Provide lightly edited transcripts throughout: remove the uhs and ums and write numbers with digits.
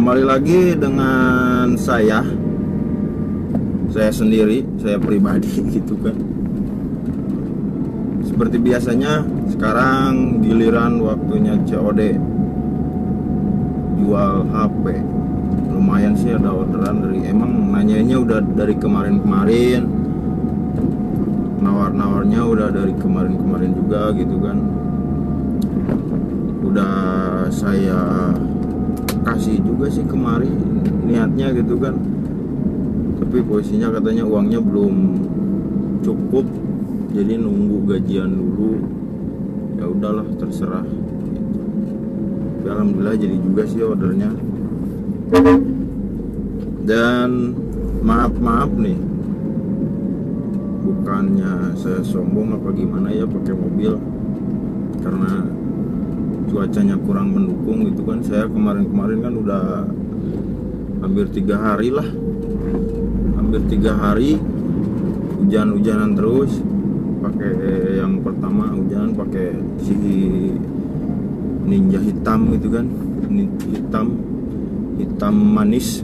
Kembali lagi dengan saya sendiri, saya pribadi gitu kan. Seperti biasanya, sekarang giliran waktunya COD jual HP. Lumayan sih ada orderan dari, emang nanyanya udah dari kemarin-kemarin, nawar-nawarnya udah dari kemarin-kemarin juga gitu kan. Udah saya kasih juga sih kemarin niatnya gitu kan, tapi posisinya katanya uangnya belum cukup, jadi nunggu gajian dulu. Ya udahlah, terserah gitu. Tapi alhamdulillah jadi juga sih ordernya. Dan maaf nih, bukannya saya sombong apa gimana ya pakai mobil, karena cuacanya kurang mendukung gitu kan. Saya kemarin kan udah hampir 3 hari lah, hampir 3 hari hujan-hujanan terus. Pakai yang pertama hujan pakai si Ninja hitam gitu kan, hitam manis.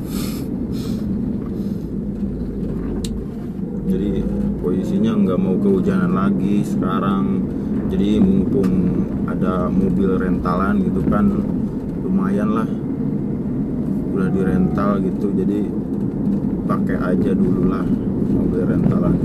Jadi posisinya nggak mau kehujanan lagi sekarang. Jadi mumpung ada mobil rentalan gitu kan, lumayan lah, udah dirental gitu, jadi pakai aja dulu lah mobil rentalan.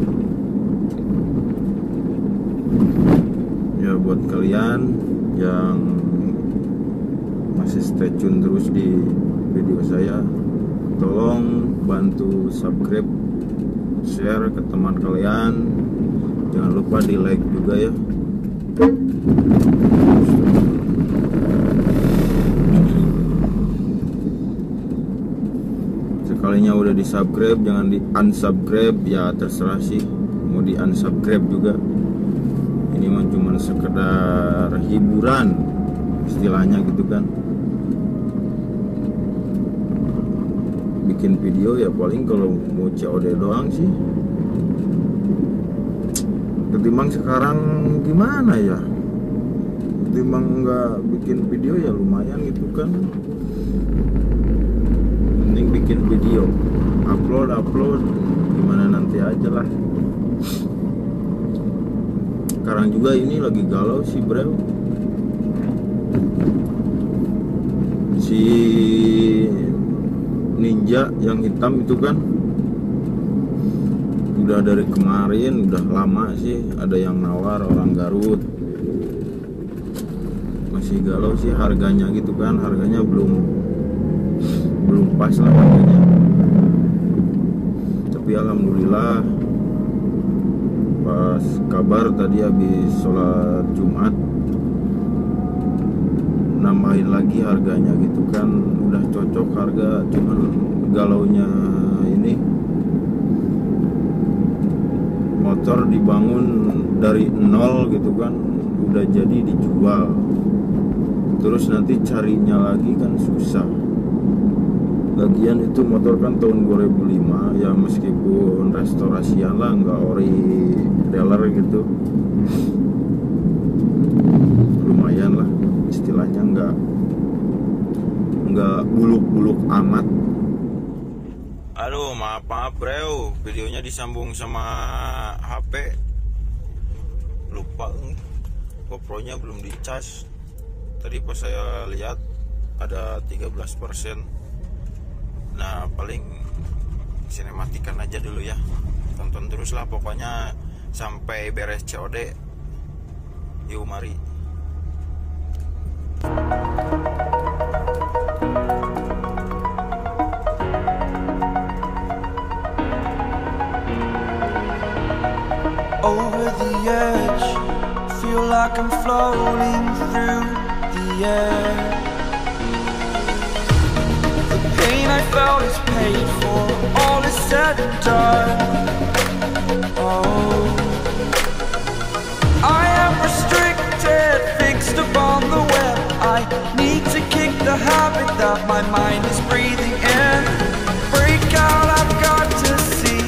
Ya buat kalian yang masih stay tune terus di video saya, tolong bantu subscribe, share ke teman kalian, jangan lupa di like juga ya. Sekalinya udah di subscribe, jangan di unsubscribe. Ya terserah sih, mau di unsubscribe juga. Ini mah cuma sekedar hiburan istilahnya gitu kan. Bikin video ya paling kalau mau COD doang sih. Ketimbang sekarang gimana ya, ketimbang nggak bikin video ya lumayan gitu kan. Mending bikin video, upload gimana nanti aja lah. Sekarang juga ini lagi galau sih bro, si Ninja yang hitam itu kan udah dari kemarin, udah lama sih ada yang nawar, orang Garut. Masih galau sih harganya gitu kan, harganya belum pas lah harganya. Tapi alhamdulillah pas kabar tadi habis sholat Jumat nambahin lagi harganya gitu kan, udah cocok harga. Cuman galaunya ini, motor dibangun dari nol gitu kan, udah jadi dijual, terus nanti carinya lagi kan susah. Lagian itu motor kan tahun 2005 ya, meskipun restorasian lah, nggak ori dealer gitu, lumayan lah istilahnya, nggak buluk-buluk amat. Aduh, maaf bro, videonya disambung sama HP, lupa GoPro-nya belum dicas. Tadi pas saya lihat ada 13%. Nah paling sinematikan aja dulu ya, tonton terus lah pokoknya sampai beres COD. Yuk mari. Over the edge, feel like I'm floating through the air. The pain I felt is paid for, all is said and done. Oh, I am restricted, fixed upon the web. I need to kick the habit that my mind is breathing in. Break out, I've got to see.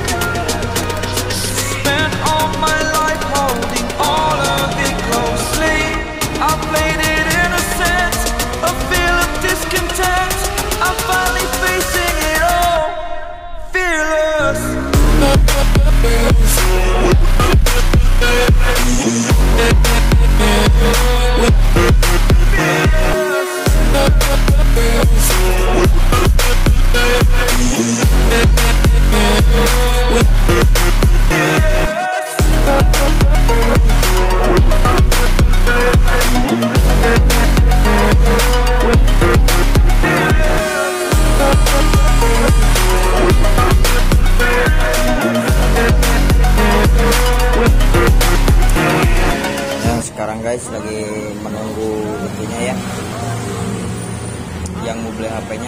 Spent all my life holding all of it closely. I played it innocent, a feel of discontent. Sekarang guys lagi menunggu itunya ya, yang mau beli HP-nya.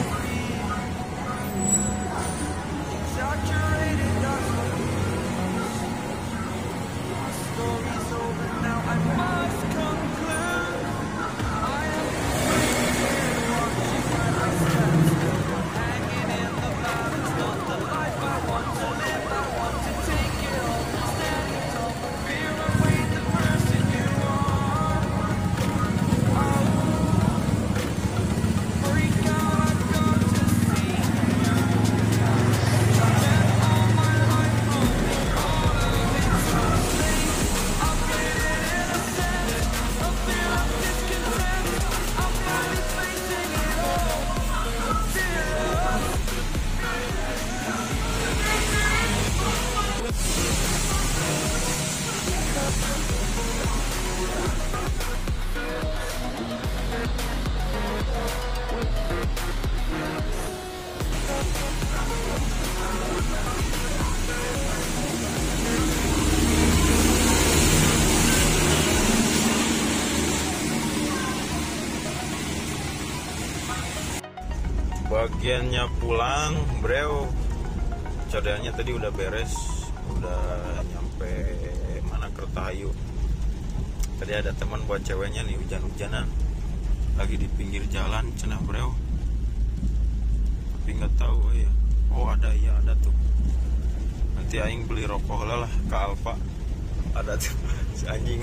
Bagiannya pulang, bro. Cadangannya tadi udah beres, udah nyampe mana, Kertahayu. Tadi ada teman buat ceweknya nih, hujan-hujanan, lagi di pinggir jalan, cenah bro. Tapi nggak tahu ya. Oh ada ya, ada tuh. Nanti aing beli rokok lah ke Alfa. Ada tuh si anjing.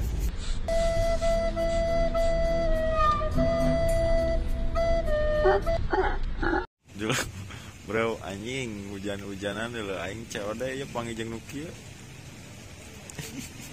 Jelas bro, anjing hujan-hujanan dulu aing COD ya panggil jeung nu kieu.